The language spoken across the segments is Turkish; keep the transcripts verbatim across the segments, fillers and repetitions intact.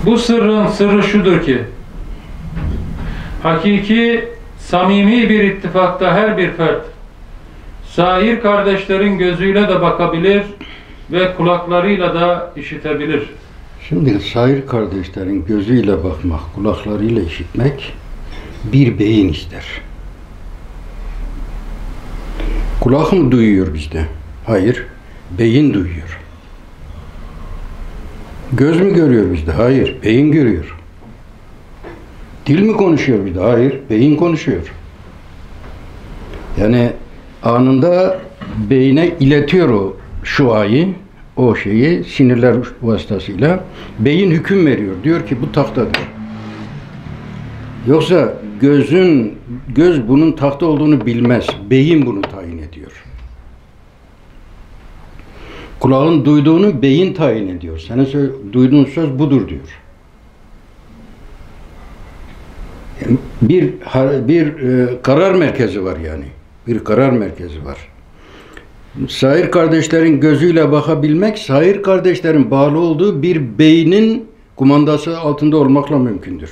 Bu sırrın sırrı şudur ki, hakiki, samimi bir ittifakta her bir fert, sair kardeşlerin gözüyle de bakabilir ve kulaklarıyla da işitebilir. Şimdi sair kardeşlerin gözüyle bakmak, kulaklarıyla işitmek bir beyin ister. Kulak mı duyuyor bizde? Hayır, beyin duyuyor. Göz mü görüyor bizde? Hayır, beyin görüyor. Dil mi konuşuyor bizde? Hayır, beyin konuşuyor. Yani anında beyine iletiyor o şuayı, o şeyi sinirler vasıtasıyla. Beyin hüküm veriyor. Diyor ki bu tahtadır. Yoksa gözün, göz bunun tahta olduğunu bilmez. Beyin bunu tayin ediyor. Kulağın duyduğunu beyin tayin ediyor. Senin duyduğun söz budur diyor. Yani bir bir e, karar merkezi var yani. Bir karar merkezi var. Sair kardeşlerin gözüyle bakabilmek, sair kardeşlerin bağlı olduğu bir beynin kumandası altında olmakla mümkündür.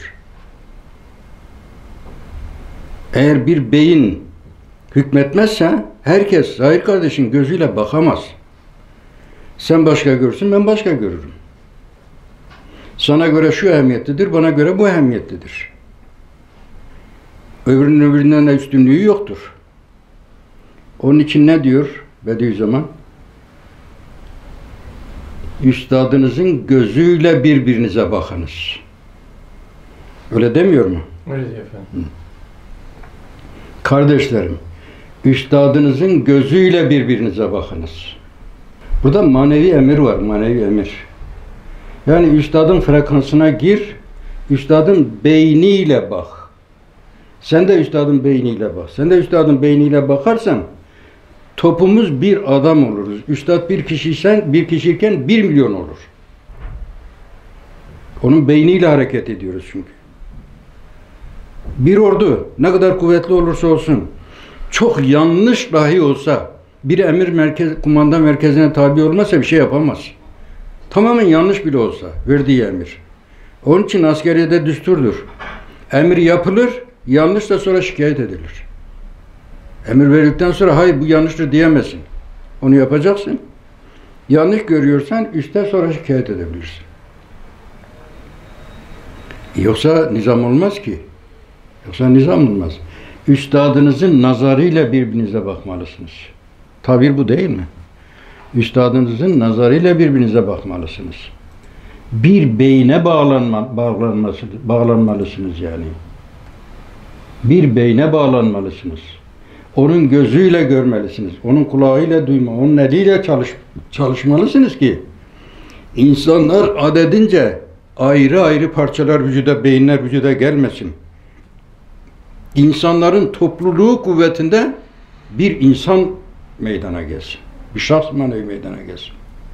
Eğer bir beyin hükmetmezse herkes sair kardeşin gözüyle bakamaz. Sen başka görürsün, ben başka görürüm. Sana göre şu ehemmiyetlidir, bana göre bu ehemmiyetlidir. Öbürünün öbüründen de üstünlüğü yoktur. Onun için ne diyor Bediüzzaman? Üstadınızın gözüyle birbirinize bakınız. Öyle demiyor mu? Öyle diyor efendim. Hı. Kardeşlerim, üstadınızın gözüyle birbirinize bakınız. Burada manevi emir var, manevi emir. Yani üstadın frekansına gir, üstadın beyniyle bak. Sen de üstadın beyniyle bak. Sen de üstadın beyniyle bakarsan topumuz bir adam oluruz. Üstad bir kişiysen, bir kişiyken bir milyon olur. Onun beyniyle hareket ediyoruz çünkü. Bir ordu ne kadar kuvvetli olursa olsun, çok yanlış dahi olsa, bir emir merkez, kumanda merkezine tabi olmazsa bir şey yapamaz. Tamamen yanlış bile olsa verdiği emir. Onun için askeriyede düsturdur. Emir yapılır, yanlış da sonra şikayet edilir. Emir verdikten sonra hayır bu yanlıştır diyemezsin. Onu yapacaksın. Yanlış görüyorsan üstte sonra şikayet edebilirsin. Yoksa nizam olmaz ki. Yoksa nizam olmaz. Üstadınızın nazarıyla birbirinize bakmalısınız. Tabir bu değil mi? Üstadınızın nazarıyla birbirinize bakmalısınız. Bir beyne bağlanma, bağlanması, bağlanmalısınız yani. Bir beyne bağlanmalısınız. Onun gözüyle görmelisiniz. Onun kulağıyla duyma, onun eliyle çalış, çalışmalısınız ki insanlar adedince ayrı ayrı parçalar vücuda, beyinler vücuda gelmesin. İnsanların topluluğu kuvvetinde bir insan meydana gelsin. Bir şahs manevi meydana gelsin.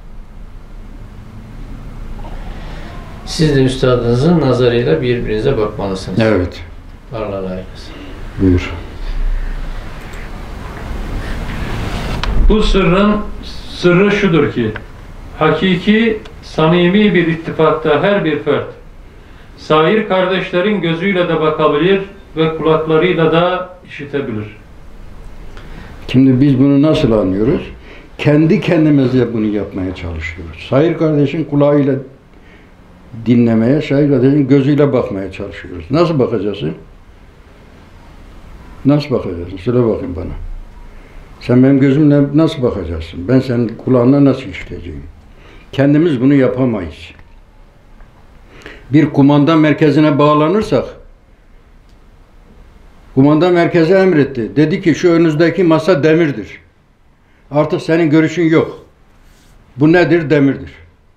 Siz de üstadınızın nazarıyla birbirinize bakmalısınız. Evet. Allah razı olsun. Buyur. Bu sırrın sırrı şudur ki, hakiki, samimi bir ittifakta her bir fert, sair kardeşlerin gözüyle de bakabilir ve kulaklarıyla da işitebilir. Şimdi biz bunu nasıl anlıyoruz? Kendi kendimize bunu yapmaya çalışıyoruz. Sair kardeşin kulağıyla dinlemeye, sair kardeşin gözüyle bakmaya çalışıyoruz. Nasıl bakacaksın? Nasıl bakacaksın? Söyle bakayım bana. Sen benim gözümle nasıl bakacaksın? Ben senin kulağına nasıl işiteceğim? Kendimiz bunu yapamayız. Bir kumanda merkezine bağlanırsak, kumanda merkeze emretti. Dedi ki şu önünüzdeki masa demirdir. Artık senin görüşün yok. Bu nedir? Demirdir.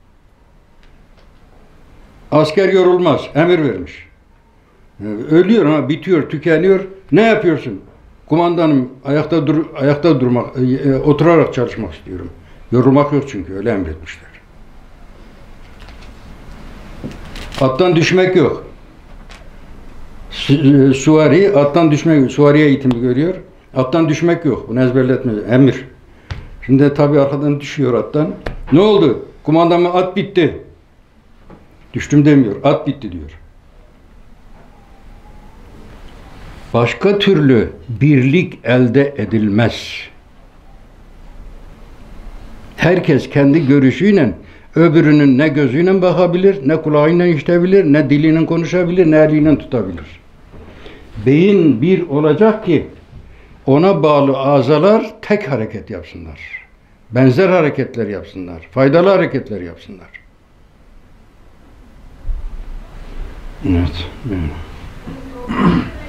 Asker yorulmaz. Emir vermiş. Ölüyor ama bitiyor, tükeniyor. Ne yapıyorsun? Kumandanım ayakta dur ayakta durmak, e, oturarak çalışmak istiyorum. Yorulmak yok çünkü öyle emretmişler. Attan düşmek yok. Su, suvari attan düşmek, suvariye eğitimi görüyor. Attan düşmek yok. Bunu ezberletme. Emir. Şimdi tabii arkadan düşüyor attan. Ne oldu? Kumandanım at bitti. Düştüm demiyor. At bitti diyor. Başka türlü birlik elde edilmez. Herkes kendi görüşüyle öbürünün ne gözüyle bakabilir, ne kulağıyla işitebilir, ne diliyle konuşabilir, ne eliyle tutabilir. Beyin bir olacak ki ona bağlı azalar tek hareket yapsınlar. Benzer hareketler yapsınlar. Faydalı hareketler yapsınlar. Evet. evet.